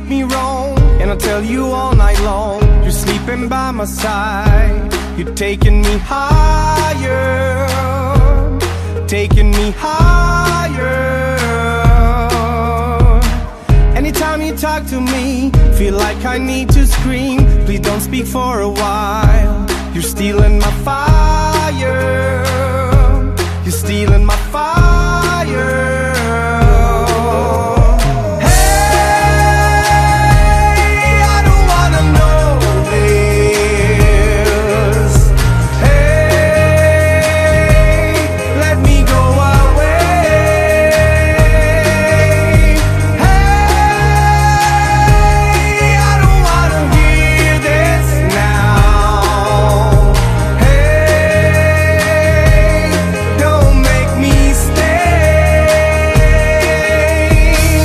me wrong, and I'll tell you all night long. You're sleeping by my side, you're taking me higher, taking me higher. Anytime you talk to me, feel like I need to scream. Please don't speak for a while. You're stealing my fire, you're stealing my fire.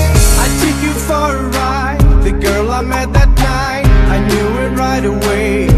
I met that night, I knew it right away.